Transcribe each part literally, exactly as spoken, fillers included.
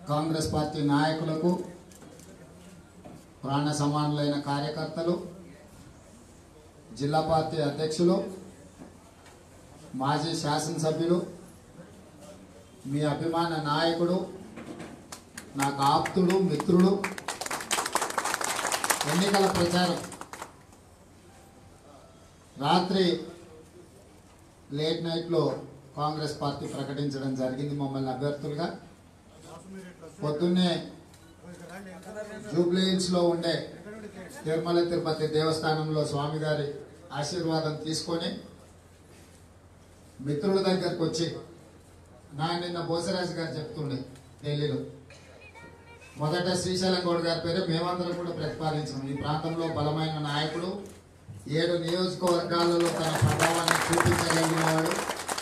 Congress party నాయకులకు ప్రాణ సమానులైన కార్యకర్తలు జిల్లా పార్టీ అధ్యక్షులు మాజీ శాసనసభ్యులు మీ అభిమాన నాయకుడు నాకు ఆప్తుడు మిత్రుడు ఎన్నికల ప్రచారం రాత్రి లేట్ నైట్లో కాంగ్రెస్ పార్టీ ప్రకటించడం జరిగింది మమ్మల్ని అభ్యర్థులుగా. పొద్దున్నే జూబ్లీ హిల్స్ లో ఉండే తిరుమల తిరుపతి దేవస్థానంలో స్వామి గారి ఆశీర్వాదం తీసుకొని మిత్రుల దగ్గరకు వచ్చి నా నిన్న బోసరాజు గారు చెప్తుండే ఢిల్లీలో మొదట శ్రీశైలం గౌడ్ గారి పేరు మేమందరం కూడా ప్రతిపాదించాం. ఈ ప్రాంతంలో బలమైన నాయకుడు, ఏడు నియోజకవర్గాలలో తన ప్రభావాన్ని చూపించగలిగినవాడు,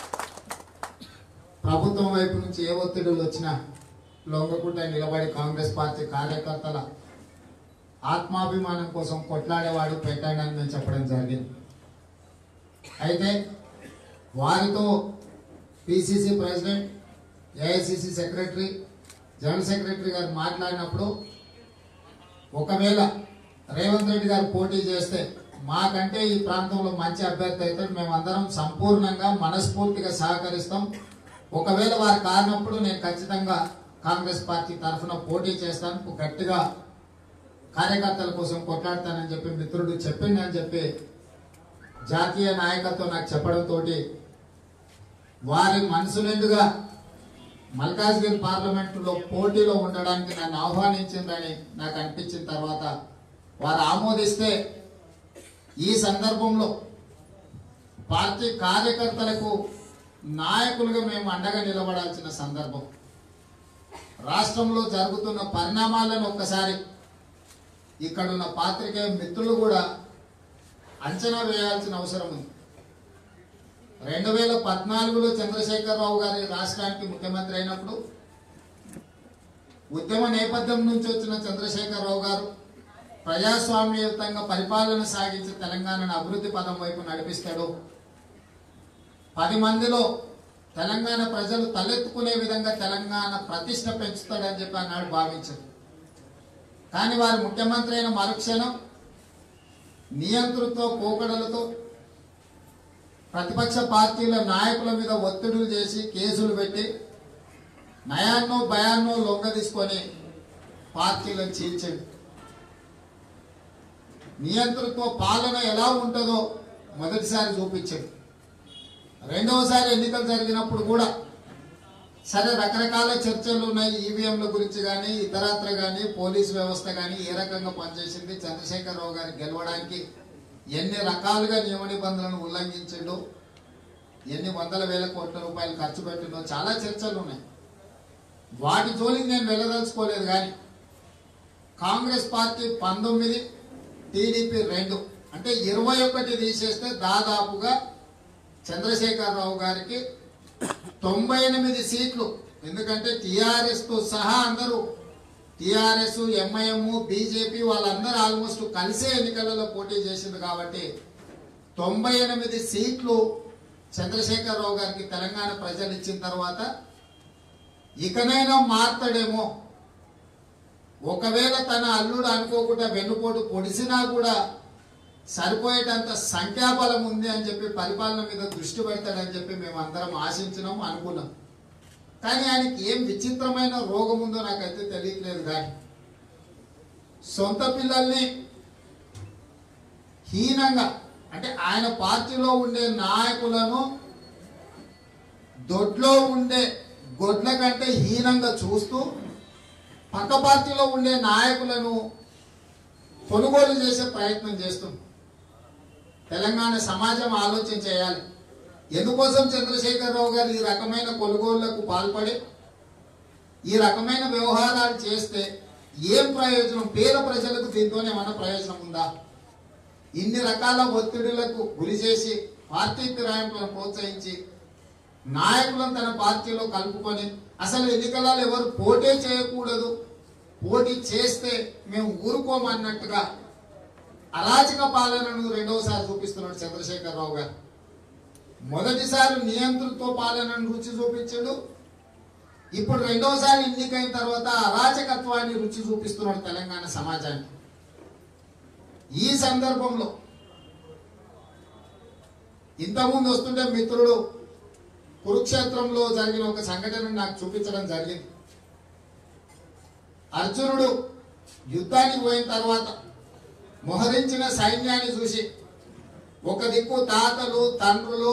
ప్రభుత్వం వైపు నుంచి ఏ ఒత్తిడులు వచ్చినా లొంగకుండా నిలబడి కాంగ్రెస్ పార్టీ కార్యకర్తల ఆత్మాభిమానం కోసం కొట్లాడేవాడు పెట్టాడని నేను చెప్పడం జరిగింది. అయితే వారితో PCC president, AICC secretary, general secretary గారు మాట్లాడినప్పుడు ఒకవేళ రేవంత్ రెడ్డి గారు పోటీ చేస్తే మాకంటే ఈ ప్రాంతంలో మంచి అభ్యర్థి అయితే మేమందరం సంపూర్ణంగా మనస్ఫూర్తిగా సహకరిస్తాం, ఒకవేళ వారు కానప్పుడు నేను ఖచ్చితంగా కాంగ్రెస్ పార్టీ తరఫున పోటీ చేస్తాను, గట్టిగా కార్యకర్తల కోసం కొట్లాడతానని చెప్పి మిత్రుడు చెప్పిండని చెప్పి జాతీయ నాయకత్వం నాకు చెప్పడంతో వారి మనసు నిండుగా మల్కాజ్గిరి పార్లమెంటులో పోటీలో ఉండడానికి నన్ను ఆహ్వానించిందని నాకు అనిపించిన తర్వాత వారు ఆమోదిస్తే ఈ సందర్భంలో పార్టీ కార్యకర్తలకు నాయకులుగా మేము అండగా నిలబడాల్సిన సందర్భం. రాష్ట్రంలో జరుగుతున్న పరిణామాలను ఒక్కసారి ఇక్కడున్న పాత్రికేయ మిత్రులు కూడా అంచనా వేయాల్సిన అవసరం ఉంది. రెండు వేల పద్నాలుగులో చంద్రశేఖరరావు గారి రాష్ట్రానికి ముఖ్యమంత్రి అయినప్పుడు ఉద్యమ నేపథ్యం నుంచి వచ్చిన చంద్రశేఖరరావు గారు ప్రజాస్వామ్యయుతంగా పరిపాలన సాగించి తెలంగాణను అభివృద్ధి పదం వైపు నడిపిస్తాడు, పది మందిలో తెలంగాణ ప్రజలు తలెత్తుకునే విధంగా తెలంగాణ ప్రతిష్ట పెంచుతాడని చెప్పి అన్నాడు భావించారు. కానీ వారు ముఖ్యమంత్రి అయిన మరుక్షణం నియంతృత్వ పోకడలతో ప్రతిపక్ష పార్టీల నాయకుల మీద ఒత్తిడులు చేసి కేసులు పెట్టి నయాన్నో భయాన్నో లొంగ తీసుకొని పార్టీలను చీల్చండి. నియంతృత్వ పాలన ఎలా ఉంటుందో మొదటిసారి చూపించండి. రెండవసారి ఎన్నికలు జరిగినప్పుడు కూడా సరే రకరకాల చర్చలు ఉన్నాయి, ఈవీఎంల గురించి కానీ ఇతరత్ర కానీ పోలీస్ వ్యవస్థ కానీ ఏ రకంగా పనిచేసింది, చంద్రశేఖరరావు గారి గెలవడానికి ఎన్ని రకాలుగా నియమ నిబంధనలను ఉల్లంఘించిండో, ఎన్ని వందల వేల కోట్ల రూపాయలు ఖర్చు పెట్టిండో చాలా చర్చలు ఉన్నాయి. వాటి జోలికి నేను వెళ్ళదలుచుకోలేదు. కానీ కాంగ్రెస్ పార్టీ పంతొమ్మిది, టీడీపీ రెండు అంటే ఇరవై ఒకటి తీసేస్తే దాదాపుగా చంద్రశేఖరరావు గారికి తొంభై ఎనిమిది సీట్లు. ఎందుకంటే టీఆర్ఎస్ తో సహా అందరూ టీఆర్ఎస్, ఎంఐఎం, బీజేపీ వాళ్ళందరూ ఆల్మోస్ట్ కలిసే ఎన్నికలలో పోటీ చేసింది కాబట్టి తొంభై ఎనిమిది సీట్లు చంద్రశేఖరరావు గారికి తెలంగాణ ప్రజలు ఇచ్చిన తర్వాత ఇకనైనా మారుతాడేమో, ఒకవేళ తన అల్లుడు అనుకోకుండా వెన్నుపోటు పొడిసినా కూడా సరిపోయేటంత సంఖ్యాబలం ఉంది అని చెప్పి పరిపాలన మీద దృష్టి పెడతాడని చెప్పి మేము అందరం ఆశించినాం, అనుకున్నాం. కానీ ఆయనకి ఏం విచిత్రమైన రోగం ఉందో నాకైతే తెలియట్లేదు. కానీ సొంత పిల్లల్ని హీనంగా అంటే ఆయన పార్టీలో ఉండే నాయకులను దొడ్లో ఉండే గొడ్ల కంటే హీనంగా చూస్తూ పక్క పార్టీలో ఉండే నాయకులను కొనుగోలు చేసే ప్రయత్నం చేస్తుంది. తెలంగాణ సమాజం ఆలోచన చేయాలి. ఎందుకోసం చంద్రశేఖరరావు గారు ఈ రకమైన కొనుగోళ్లకు పాల్పడి ఈ రకమైన వ్యవహారాలు చేస్తే ఏం ప్రయోజనం? పేద ప్రజలకు దీంతోనే ఏమైనా ప్రయోజనం ఉందా? ఇన్ని రకాల ఒత్తిడులకు గురి చేసి పార్టీ ఫిరాయింపులను ప్రోత్సహించి నాయకులను తన పార్టీలో కలుపుకొని అసలు ఎన్నికలలో ఎవరు పోటీ చేయకూడదు, పోటీ చేస్తే మేము ఊరుకోమన్నట్టుగా అరాచక పాలనను రెండవసారి చూపిస్తున్నాడు చంద్రశేఖరరావు గారు. మొదటిసారి నియంతృత్వ పాలనను రుచి చూపించాడు, ఇప్పుడు రెండోసారి ఎన్నికైన తర్వాత అరాచకత్వాన్ని రుచి చూపిస్తున్నాడు తెలంగాణ సమాజానికి. ఈ సందర్భంలో ఇంతకుముందు వస్తుంటే మిత్రుడు కురుక్షేత్రంలో జరిగిన ఒక సంఘటన నాకు చూపించడం జరిగింది. అర్జునుడు యుద్ధానికి పోయిన తర్వాత మోహరించిన సైన్యాన్ని చూసి ఒక దిక్కు తాతలు, తండ్రులు,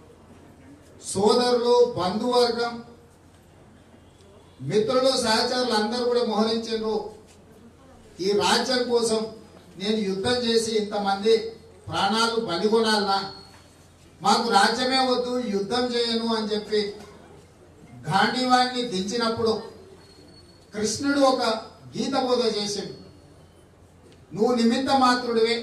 సోదరులు, బంధువర్గం, మిత్రులు, సహచరులు అందరూ కూడా మోహరించారు. ఈ రాజ్యం కోసం నేను యుద్ధం చేసి ఇంతమంది ప్రాణాలు బలిగొనాలనా, మాకు రాజ్యమే వద్దు, యుద్ధం చేయను అని చెప్పి గాంధీవాన్ని దించినప్పుడు కృష్ణుడు ఒక గీత బోధ చేశాడు. నువ్వు నిమిత్త మాత్రుడివే,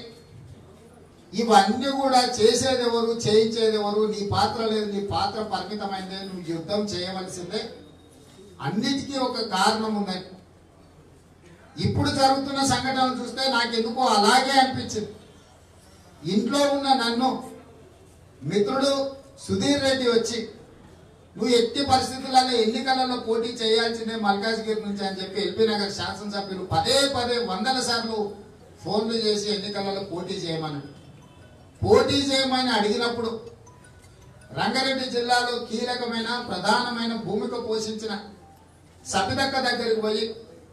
ఇవన్నీ కూడా చేసేది ఎవరు, చేయించేది ఎవరు, నీ పాత్ర లేదు, నీ పాత్ర పరిమితమైందే, నువ్వు యుద్ధం చేయవలసిందే, అన్నిటికీ ఒక కారణం ఉందని. ఇప్పుడు జరుగుతున్న సంఘటనలు చూస్తే నాకెందుకో అలాగే అనిపించింది. ఇంట్లో ఉన్న నన్ను మిత్రుడు సుధీర్ రెడ్డి వచ్చి నువ్వు ఎట్టి పరిస్థితులలో ఎన్నికలలో పోటీ చేయాల్సిందే మల్కాజ్గిరి నుంచి అని చెప్పి ఎల్బీ నగర్ శాసనసభ్యులు పదే పదే వందల సార్లు ఫోన్లు చేసి ఎన్నికలలో పోటీ చేయమని పోటీ చేయమని అడిగినప్పుడు రంగారెడ్డి జిల్లాలో కీలకమైన ప్రధానమైన భూమిక పోషించిన సబితక్క దగ్గరికి పోయి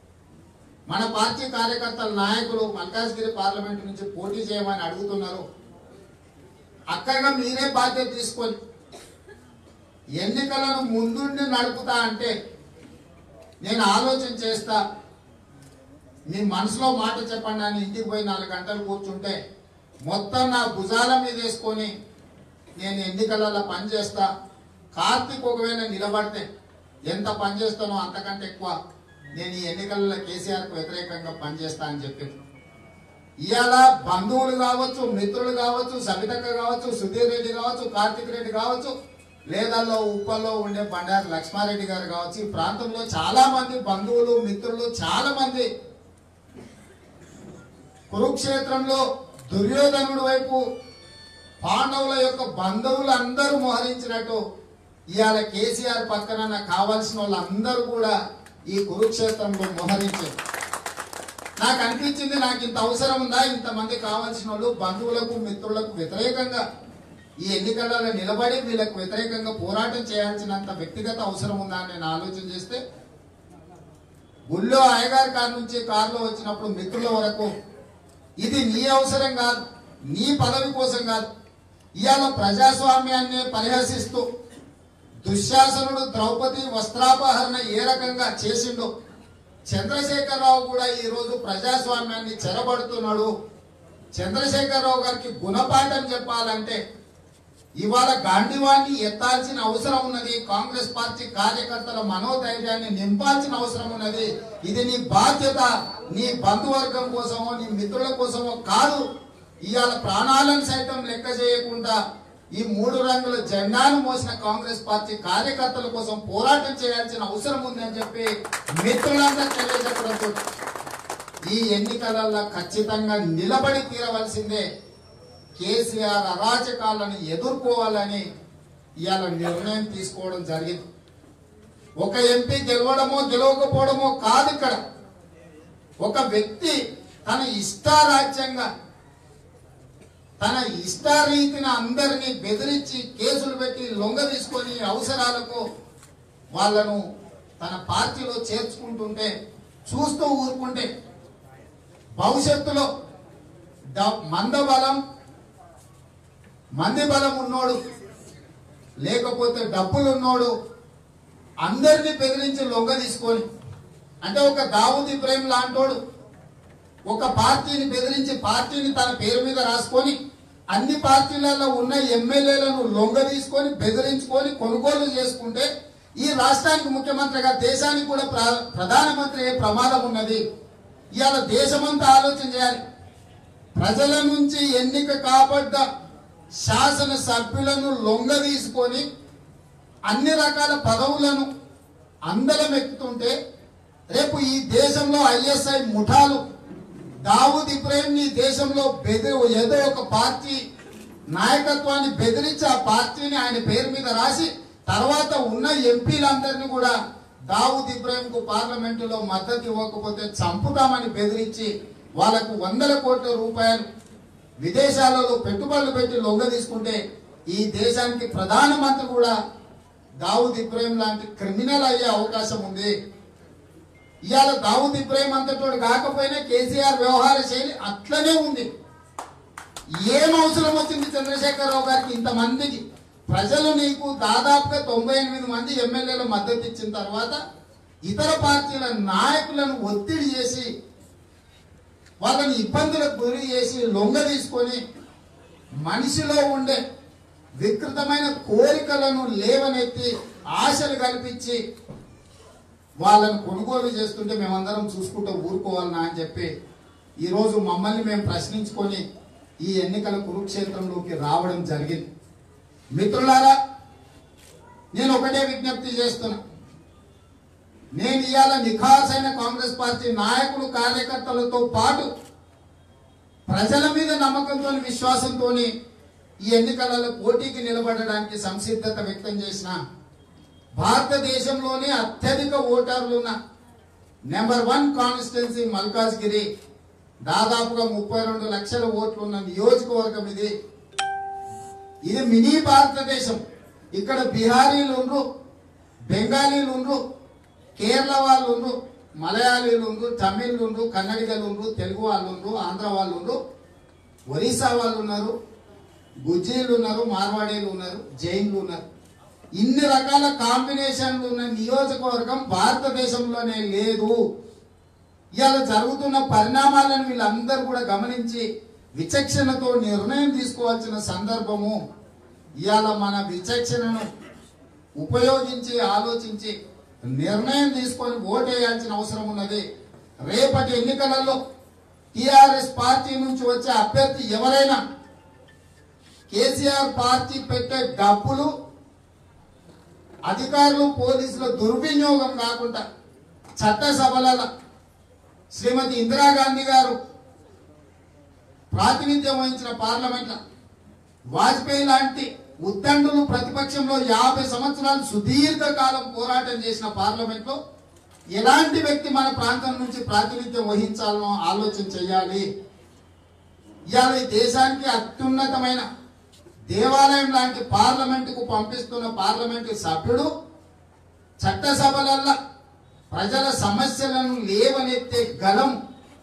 మన పార్టీ కార్యకర్తల నాయకులు మల్కాజ్గిరి పార్లమెంటు నుంచి పోటీ చేయమని అడుగుతున్నారు, అక్కగా మీరే బాధ్యత తీసుకొని ఎన్నికలను ముందుండి నడుపుతా అంటే నేను ఆలోచన చేస్తా, మీ మనసులో మాట చెప్పండి అని ఇంటికి పోయి నాలుగు గంటలు కూర్చుంటే మొత్తం నా భుజాల మీద వేసుకొని నేను ఎన్నికలలో పనిచేస్తా, కార్తీక్ ఒకవేళ నిలబడితే ఎంత పనిచేస్తానో అంతకంటే ఎక్కువ నేను ఈ ఎన్నికలలో కేసీఆర్కు వ్యతిరేకంగా పనిచేస్తా అని చెప్పింది. ఇవాళ బంధువులు కావచ్చు, మిత్రులు కావచ్చు, సబితక్క కావచ్చు, సుధీర్ రెడ్డి కావచ్చు, కార్తీక్ రెడ్డి కావచ్చు, లేదల్లో ఉప్పల్లో ఉండే బండారు లక్ష్మారెడ్డి గారు కావచ్చు, ఈ ప్రాంతంలో చాలా మంది బంధువులు, మిత్రులు చాలా మంది కురుక్షేత్రంలో దుర్యోధనుడి వైపు పాండవుల యొక్క బంధువులు అందరూ మోహరించినట్టు ఇవాళ కేసీఆర్ పక్కన నాకు కావాల్సిన వాళ్ళందరూ కూడా ఈ కురుక్షేత్రంలో మోహరించారు. నాకు అనిపించింది, నాకు ఇంత అవసరం ఉందా, ఇంతమంది కావాల్సిన వాళ్ళు బంధువులకు, మిత్రులకు వ్యతిరేకంగా ఈ ఎన్నికలలో నిలబడి వీళ్ళకు వ్యతిరేకంగా పోరాటం చేయాల్సినంత వ్యక్తిగత అవసరం ఉందా అని నేను ఆలోచన చేస్తే గుళ్ళో అయ్యగారి కారు నుంచి కారులో వచ్చినప్పుడు మిత్రుల వరకు ఇది నీ అవసరం కాదు, నీ పదవి కోసం కాదు, ఇవాళ ప్రజాస్వామ్యాన్ని పరిహసిస్తూ దుశ్శాసనుడు ద్రౌపది వస్త్రాపహరణ ఏ రకంగా చేసిండో చంద్రశేఖరరావు కూడా ఈ రోజు ప్రజాస్వామ్యాన్ని చెరబడుతున్నాడు. చంద్రశేఖరరావు గారికి గుణపాఠం చెప్పాలంటే ఇవాళ గాంధీవాన్ని ఎత్తాల్సిన అవసరం ఉన్నది. కాంగ్రెస్ పార్టీ కార్యకర్తల మనోధైర్యాన్ని నింపాల్సిన అవసరం ఉన్నది. ఇది నీ బాధ్యత, నీ బంధువర్గం కోసమో నీ మిత్రుల కోసమో కాదు. ఇవాళ ప్రాణాలను సైతం లెక్క చేయకుండా ఈ మూడు రంగుల జెండాను మోసిన కాంగ్రెస్ పార్టీ కార్యకర్తల కోసం పోరాటం చేయాల్సిన అవసరం ఉంది అని చెప్పి మిత్రులందరూ తెలియజెప్పడంతో ఈ ఎన్నికలలో ఖచ్చితంగా నిలబడి తీరవలసిందే, కేసీఆర్ అరాచకాలను ఎదుర్కోవాలని ఇవాళ నిర్ణయం తీసుకోవడం జరిగింది. ఒక ఎంపీ గెలవడమో గెలవకపోవడమో కాదు, ఇక్కడ ఒక వ్యక్తి తన ఇష్టారాజ్యంగా తన ఇష్టారీతిన అందరినీ బెదిరించి కేసులు పెట్టి లొంగ తీసుకొని అవసరాలకు వాళ్ళను తన పార్టీలో చేర్చుకుంటుంటే చూస్తూ ఊరుకుంటే భవిష్యత్తులో మందబలం మంది బలం ఉన్నోడు లేకపోతే డబ్బులు ఉన్నోడు అందరినీ బెదిరించి లొంగ తీసుకొని, అంటే ఒక దావూద్ ఇబ్రాహిం లాంటోడు ఒక పార్టీని బెదిరించి పార్టీని తన పేరు మీద రాసుకొని అన్ని పార్టీలలో ఉన్న ఎమ్మెల్యేలను లొంగ తీసుకొని బెదిరించుకొని కొనుగోలు చేసుకుంటే ఈ రాష్ట్రానికి ముఖ్యమంత్రిగా దేశానికి కూడా ప్రధానమంత్రి అయ్యే ప్రమాదం ఉన్నది. ఇవాళ దేశమంతా ఆలోచన చేయాలి. ప్రజల నుంచి ఎన్నిక కాబడ్డ శాసన సభ్యులను లొంగ తీసుకొని అన్ని రకాల పదవులను అందలం ఎక్కుతుంటే రేపు ఈ దేశంలో ఐఎస్ఐ ముఠాలు దావూద్ ఇబ్రాహిం ని దేశంలో బెదిరి ఏదో ఒక పార్టీ నాయకత్వాన్ని బెదిరించి ఆ పార్టీని ఆయన పేరు మీద రాసి తర్వాత ఉన్న ఎంపీలందరినీ కూడా దావుద్ ఇబ్రాహింకు పార్లమెంటులో మద్దతు ఇవ్వకపోతే చంపుతామని బెదిరించి వాళ్లకు వందల కోట్ల రూపాయలు విదేశాలలో పెట్టుబడులు పెట్టి లొంగ తీసుకుంటే ఈ దేశానికి ప్రధానమంత్రి కూడా దావుద్ ఇబ్రాహిం లాంటి క్రిమినల్ అయ్యే అవకాశం ఉంది. ఇవాళ దావుద్ ఇబ్రాహిం అంతటోడు కాకపోయినా కేసీఆర్ వ్యవహార శైలి అట్లనే ఉంది. ఏం అవసరం వచ్చింది చంద్రశేఖరరావు గారికి? ఇంతమందికి ప్రజలు నీకు దాదాపుగా తొంభై ఎనిమిది మంది ఎమ్మెల్యేలు మద్దతు ఇచ్చిన తర్వాత ఇతర పార్టీల నాయకులను ఒత్తిడి చేసి వాళ్ళని ఇబ్బందులకు గురి చేసి లొంగ తీసుకొని మనిషిలో ఉండే వికృతమైన కోరికలను లేవనెత్తి ఆశలు కల్పించి వాళ్ళను కొనుగోలు చేస్తుంటే మేమందరం చూసుకుంటూ ఊరుకోవాలన్నా అని చెప్పి ఈరోజు మమ్మల్ని మేము ప్రశ్నించుకొని ఈ ఎన్నికల కురుక్షేత్రంలోకి రావడం జరిగింది. మిత్రులారా, నేను ఒకటే విజ్ఞప్తి చేస్తున్నా. నేను ఇవాళ నిఖాసైన కాంగ్రెస్ పార్టీ నాయకులు కార్యకర్తలతో పాటు ప్రజల మీద నమ్మకంతో విశ్వాసంతో ఈ ఎన్నికలలో పోటీకి నిలబడడానికి సంసిద్ధత వ్యక్తం చేసిన భారతదేశంలోనే అత్యధిక ఓటర్లున్న నెంబర్ వన్ కాన్స్టిట్యున్సీ మల్కాజ్గిరి, దాదాపుగా ముప్పై రెండు లక్షల ఓట్లు ఉన్న నియోజకవర్గం ఇది. ఇది మినీ భారతదేశం. ఇక్కడ బిహారీలు ఉండ్రు, బెంగాలీలు ఉండ్రు, కేరళ వాళ్ళు ఉండ్రు, మలయాళీలు ఉండ్రు, తమిళ్ ఉండ్రు, కన్నడిగలు ఉండ్రు, తెలుగు వాళ్ళు ఉండ్రు, ఆంధ్ర వాళ్ళు ఉండ్రు, ఒరిస్సా వాళ్ళు ఉన్నారు, గుజ్జీలు ఉన్నారు, మార్వాడీలు ఉన్నారు, జైన్లు ఉన్నారు. ఇన్ని రకాల కాంబినేషన్లు ఉన్న నియోజకవర్గం భారతదేశంలోనే లేదు. ఇవాళ జరుగుతున్న పరిణామాలను వీళ్ళందరూ కూడా గమనించి విచక్షణతో నిర్ణయం తీసుకోవాల్సిన సందర్భము. ఇవాళ మన విచక్షణను ఉపయోగించి ఆలోచించి నిర్ణయం తీసుకొని ఓటేయాల్సిన అవసరం ఉన్నది. రేపటి ఎన్నికలలో టిఆర్ఎస్ పార్టీ నుంచి వచ్చే అభ్యర్థి ఎవరైనా కేసీఆర్ పార్టీ పెట్టే డబ్బులు అధికారులు పోలీసుల దుర్వినియోగం కాకుండా చట్టసభలలో శ్రీమతి ఇందిరాగాంధీ గారు ప్రాతినిధ్యం వహించిన పార్లమెంట్, వాజ్పేయి లాంటి ఉద్దండులు ప్రతిపక్షంలో యాభై సంవత్సరాలు సుదీర్ఘ కాలం పోరాటం చేసిన పార్లమెంట్ లో ఎలాంటి వ్యక్తి మన ప్రాంతం నుంచి ప్రాతినిధ్యం వహించాలనో ఆలోచన చేయాలి. ఇవాళ ఈ దేశానికి అత్యున్నతమైన దేవాలయం లాంటి పార్లమెంటుకు పంపిస్తున్న పార్లమెంటు సభ్యుడు చట్టసభలల్లో ప్రజల సమస్యలను లేవనెత్తే గలం,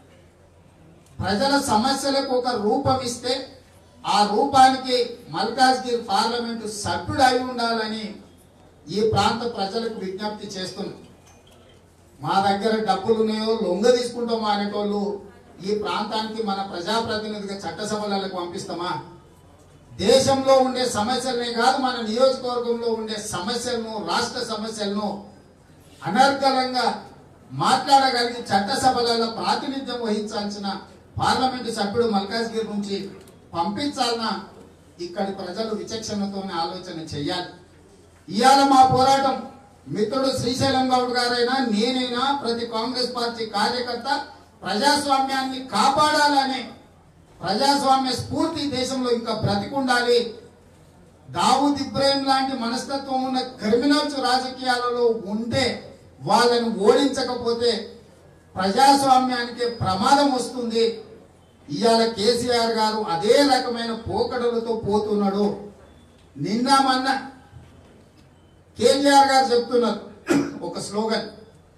ప్రజల సమస్యలకు ఒక రూపం ఇస్తే ఆ రూపానికి మల్కాజ్గిరి పార్లమెంటు సభ్యుడు అయి ఉండాలని ఈ ప్రాంత ప్రజలకు విజ్ఞప్తి చేస్తున్నాం. మా దగ్గర డబ్బులు ఉన్నాయో లొంగ తీసుకుంటాం అనేటోళ్ళు ఈ ప్రాంతానికి మన ప్రజాప్రతినిధిగా చట్టసభలకు పంపిస్తామా? దేశంలో ఉండే సమస్యలనే కాదు, మన నియోజకవర్గంలో ఉండే సమస్యలను, రాష్ట్ర సమస్యలను అనర్గళంగా మాట్లాడగలిగి చట్టసభలలో ప్రాతినిధ్యం వహించాల్సిన పార్లమెంటు సభ్యుడు మల్కాజ్గిరి నుంచి పంపించాలన్నా ఇక్కడి ప్రజలు విచక్షణతోనే ఆలోచన చెయ్యాలి. ఇవాళ మా పోరాటం మిత్రుడు శ్రీశైలం గౌడ్ గారైనా నేనైనా ప్రతి కాంగ్రెస్ పార్టీ కార్యకర్త ప్రజాస్వామ్యాన్ని కాపాడాలని, ప్రజాస్వామ్య స్ఫూర్తి దేశంలో ఇంకా బ్రతికుండాలి. దావుద్ ఇబ్రాహిం లాంటి మనస్తత్వం ఉన్న క్రిమినల్స్ రాజకీయాలలో ఉంటే వాళ్ళను ఓడించకపోతే ప్రజాస్వామ్యానికి ప్రమాదం వస్తుంది. ఇవాళ కేసీఆర్ గారు అదే రకమైన పోకడలతో పోతున్నాడు. నిన్న మొన్న కేసీఆర్ గారు చెప్తున్నారు ఒక స్లోగన్,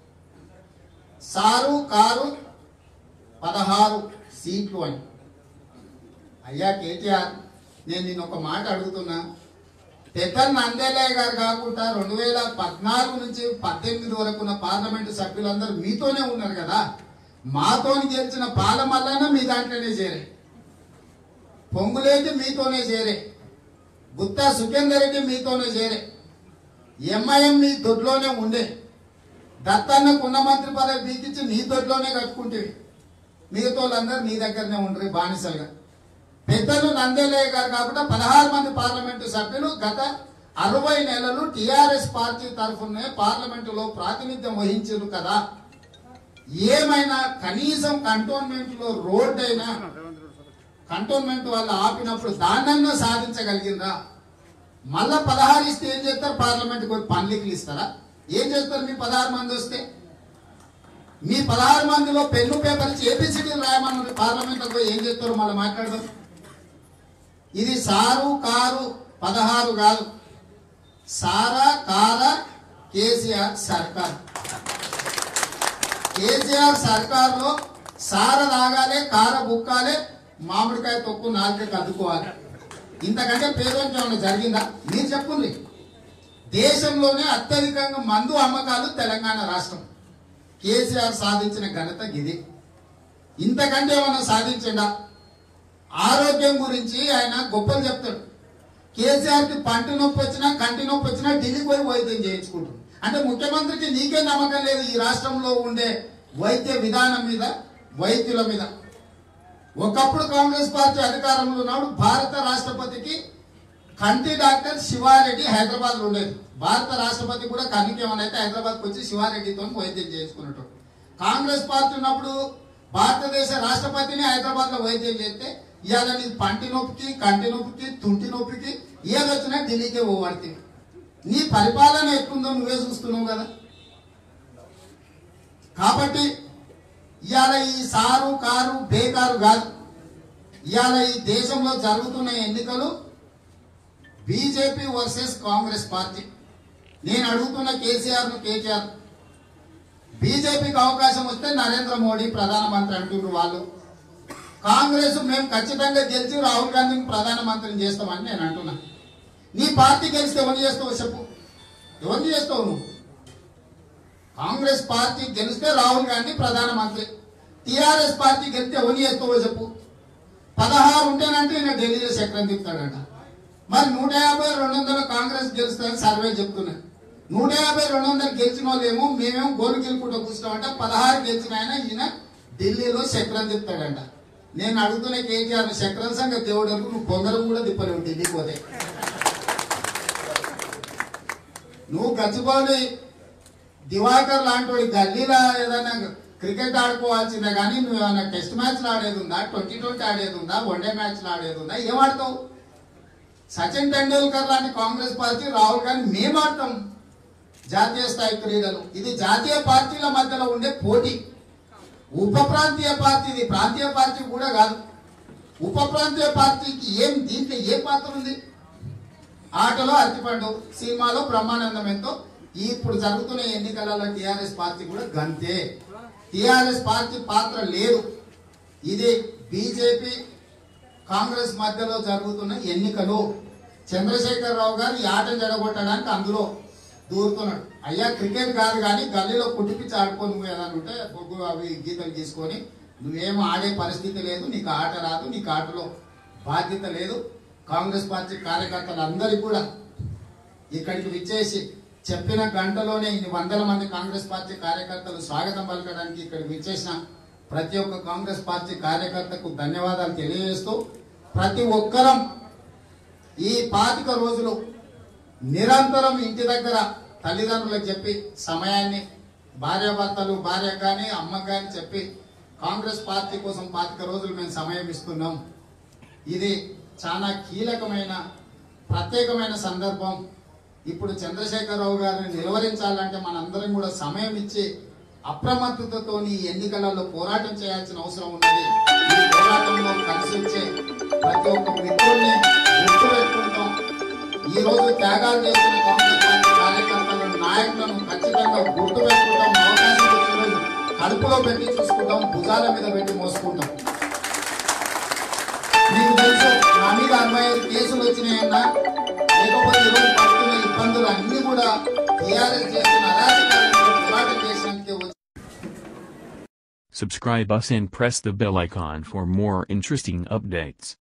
సారు కారు పదహారు సీట్లు అని. అయ్యా కేటీఆర్, నేను నిన్న ఒక మాట అడుగుతున్నా. పెద్దల నందేలయ్య గారు కాకుండా రెండు వేల పద్నాలుగు నుంచి పద్దెనిమిది వరకు ఉన్న పార్లమెంటు సభ్యులందరూ మీతోనే ఉన్నారు కదా. మాతోని గెలిచిన పాలమల్లన మీ దాంట్లోనే చేరే, పొంగులేటి మీతోనే చేరే, గుత్తా సుఖేందర్ రెడ్డి మీతోనే చేరే, ఎంఐఎం మీ దొడ్లోనే ఉండే, దత్తన్నకు ఉన్న మంత్రి పదవి బీకించి నీ దొడ్లోనే కట్టుకుంటేవి. మిగతా వాళ్ళందరూ నీ దగ్గరనే ఉండరు బానిసలుగా. పెద్దలు నందేలయ్య గారు కాకుండా పదహారు మంది పార్లమెంటు సభ్యులు గత అరవై నెలలు టిఆర్ఎస్ పార్టీ తరఫునే పార్లమెంటులో ప్రాతినిధ్యం వహించారు కదా. ఏమైనా కనీసం కంటోన్మెంట్ లో రోడ్ అయినా కంటోన్మెంట్ వాళ్ళు ఆపినప్పుడు దాన్నన్నా సాధించగలిగిందా? మళ్ళా పదహారు ఇస్తే ఏం చేస్తారు? పార్లమెంట్ కి పనులకి ఇస్తారా? ఏం చేస్తారు మీ పదహారు మంది వస్తే? మీ పదహారు మందిలో పెన్ను పేపర్ ఇచ్చి ఏపీసీడీలు రాయమన్నది పార్లమెంట్లో పోయి ఏం చేస్తారు? మళ్ళీ మాట్లాడదాం. ఇది సారు కారు పదహారు కాదు, సారా కార కేసీఆర్ సర్కార్. కేసీఆర్ సర్కార్లో సార తాగాలి, కార బుక్కాలి, మామిడికాయ తొక్కు నాలుగు అద్దుకోవాలి. ఇంతకంటే పేదోనికి ఏమైనా జరిగిందా? మీరు చెప్పుండ్రి. దేశంలోనే అత్యధికంగా మందు అమ్మకాలు తెలంగాణ రాష్ట్రం. కేసీఆర్ సాధించిన ఘనత ఇది. ఇంతకంటే ఏమన్నా సాధించండా? ఆరోగ్యం గురించి ఆయన గొప్పలు చెప్తాడు. కేసీఆర్కి పంటి నొప్పి వచ్చినా కంటి నొప్పి వచ్చినా ఢిల్లీకి పోయి వైద్యం చేయించుకుంటాడు. అంటే ముఖ్యమంత్రికి నీకే నమ్మకం లేదు ఈ రాష్ట్రంలో ఉండే వైద్య విధానం మీద, వైద్యుల మీద. ఒకప్పుడు కాంగ్రెస్ పార్టీ అధికారంలో ఉన్నప్పుడు భారత రాష్ట్రపతికి కంటి డాక్టర్ శివారెడ్డి హైదరాబాద్ లో ఉండేది. భారత రాష్ట్రపతి కూడా కన్నుకి ఏమైనా అయితే హైదరాబాద్కి వచ్చి శివారెడ్డితో వైద్యం చేసుకున్నట్టు. కాంగ్రెస్ పార్టీ ఉన్నప్పుడు భారతదేశ రాష్ట్రపతిని హైదరాబాద్ లో వైద్యం చేస్తే ఇవాళ నీ పంటి నొప్పికి, కంటి నొప్పికి, తుంటి నొప్పికి ఏదొచ్చినా ఢిల్లీకే పోవాడుతుంది. నీ పరిపాలన ఎట్లుందో నువ్వే చూస్తున్నావు కదా. కాబట్టి ఇవాళ ఈ సారు కారు బేకారు కాదు. ఇవాళ ఈ దేశంలో జరుగుతున్న ఎన్నికలు బీజేపీ వర్సెస్ కాంగ్రెస్ పార్టీ. నేను అడుగుతున్న కేసీఆర్ ను కేటీఆర్, బీజేపీకి అవకాశం వస్తే నరేంద్ర మోడీ ప్రధానమంత్రి అంటున్నారు వాళ్ళు. కాంగ్రెస్ మేము ఖచ్చితంగా గెలిచి రాహుల్ గాంధీని ప్రధానమంత్రిని చేస్తామని నేను అంటున్నా. నీ పార్టీ గెలిస్తే ఎవరిని చేస్తావు చెప్పు? ఎవరిని చేస్తావు నువ్వు? కాంగ్రెస్ పార్టీ గెలిస్తే రాహుల్ గాంధీ ప్రధానమంత్రి, టీఆర్ఎస్ పార్టీ గెలిస్తే ఎవరిని చేస్తావో చెప్పు? పదహారు ఉంటేనంటే నేను ఢిల్లీలో చక్రం తిప్పుతాడంట. మరి నూట యాభై రెండు వందల కాంగ్రెస్ గెలుస్తుందని సర్వే చెప్తున్నాయి. నూట యాభై రెండు వందలు గెలిచిన వాళ్ళేమో మేమేమో గోలు గెలుపుకుంటూ కూర్చున్నామంట. పదహారు గెలిచిన ఆయన ఈయన ఢిల్లీలో చక్రం తిప్పుతాడంట. నేను అడుగుతున్న కేటీఆర్ చక్రం సంగతి దేవుడు నువ్వు పొంగరం కూడా తిప్పలేవు ఢిల్లీకి పోతే. నువ్వు గచ్చిపోలి దివాకర్ లాంటి గల్లీలో ఏదైనా క్రికెట్ ఆడుకోవాల్సిందే కానీ నువ్వు ఏమైనా టెస్ట్ మ్యాచ్లు ఆడేది ఉందా, ట్వంటీ ట్వంటీ ఆడేది ఉందా, వన్డే మ్యాచ్లు ఆడేది ఉందా? ఏం ఆడతావు? సచిన్ టెండూల్కర్ లాంటి కాంగ్రెస్ పార్టీ, రాహుల్ గాంధీ మేము ఆడతాం జాతీయ స్థాయి క్రీడలు. ఇది జాతీయ పార్టీల మధ్యలో ఉండే పోటీ. ఉప ప్రాంతీయ పార్టీ, ఇది ప్రాంతీయ పార్టీ కూడా కాదు. ఉప ప్రాంతీయ పార్టీకి ఏం దీంట్లో ఏ పాత్ర ఉంది? ఆటలో అరటిపండు, సినిమాలో బ్రహ్మానందం ఎంతో. ఇప్పుడు జరుగుతున్న ఎన్నికలలో టీఆర్ఎస్ పార్టీ కూడా గంతే. టీఆర్ఎస్ పార్టీ పాత్ర లేదు. ఇది బీజేపీ కాంగ్రెస్ మధ్యలో జరుగుతున్న ఎన్నికలు. చంద్రశేఖర్ రావు గారు ఈ ఆటను జడగొట్టడానికి అందులో దూరుతున్నాడు. అయ్యా క్రికెట్ కాదు కానీ గల్లీలో కుట్టిపిచ్చి ఆడుకో, నువ్వు ఏదైనా ఉంటే బొగ్గు అవి గీతలు తీసుకొని నువ్వేమో ఆడే పరిస్థితి లేదు, నీకు ఆట రాదు, నీకు ఆటలో బాధ్యత లేదు. కాంగ్రెస్ పార్టీ కార్యకర్తలు అందరికీ కూడా ఇక్కడికి విచ్చేసి చెప్పిన గంటలోనే ఇన్ని వందల మంది కాంగ్రెస్ పార్టీ కార్యకర్తలు స్వాగతం పలకడానికి ఇక్కడికి విచ్చేసిన ప్రతి ఒక్క కాంగ్రెస్ పార్టీ కార్యకర్తకు ధన్యవాదాలు తెలియజేస్తూ, ప్రతి ఒక్కరం ఈ పాతిక రోజులు నిరంతరం ఇంటి దగ్గర తల్లిదండ్రులకు చెప్పి సమయాన్ని భార్యాభర్తలు భార్య కానీ అమ్మ కానీ చెప్పి కాంగ్రెస్ పార్టీ కోసం పాతిక రోజులు మేము సమయం ఇస్తున్నాం. ఇది చాలా కీలకమైన ప్రత్యేకమైన సందర్భం. ఇప్పుడు చంద్రశేఖరరావు గారిని నిలువరించాలంటే మనందరం కూడా సమయం ఇచ్చి అప్రమత్తతతో ఈ ఎన్నికలలో పోరాటం చేయాల్సిన అవసరం ఉన్నది. ఈ పోరాటంలో కలిసి వచ్చే ప్రతి ఒక్క మిత్రుల్ని గుర్తు పెట్టుకుంటాం. ఈ రోజు త్యాగాలు చేస్తున్న కాంగ్రెస్ పార్టీ కార్యకర్తలను, నాయకులను ఖచ్చితంగా గుర్తు పెట్టుకుంటాం. అవకాశం వచ్చిన రోజు కడుపులో పెట్టి చూసుకుంటాం, భుజాల మీద పెట్టి మోసుకుంటాం. మీకు తెలుసు నా మీద అరవై ఐదు కేసులు వచ్చినాయన్నా, లేకపోతే ఈరోజు పడుతున్న ఇబ్బందులు అన్ని కూడా టీఆర్ఎస్ చేస్తున్న అరాచకాలను పోరాటం చేసినందుకే వచ్చి. Subscribe us and press the bell icon for more interesting updates.